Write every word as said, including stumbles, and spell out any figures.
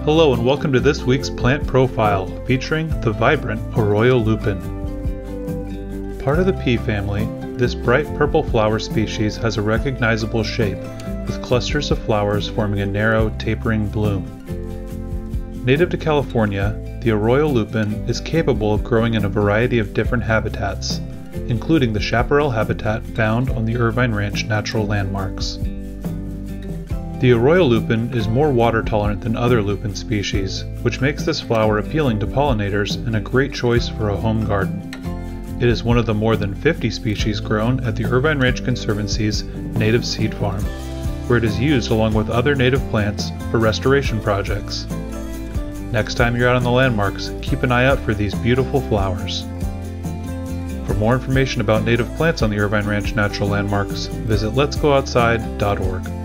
Hello and welcome to this week's plant profile featuring the vibrant Arroyo lupin. Part of the pea family, this bright purple flower species has a recognizable shape with clusters of flowers forming a narrow, tapering bloom. Native to California, the Arroyo lupin is capable of growing in a variety of different habitats, including the chaparral habitat found on the Irvine Ranch Natural Landmarks. The Arroyo lupin is more water tolerant than other lupin species, which makes this flower appealing to pollinators and a great choice for a home garden. It is one of the more than fifty species grown at the Irvine Ranch Conservancy's native seed farm, where it is used along with other native plants for restoration projects. Next time you're out on the landmarks, keep an eye out for these beautiful flowers. For more information about native plants on the Irvine Ranch Natural Landmarks, visit lets go outside dot org.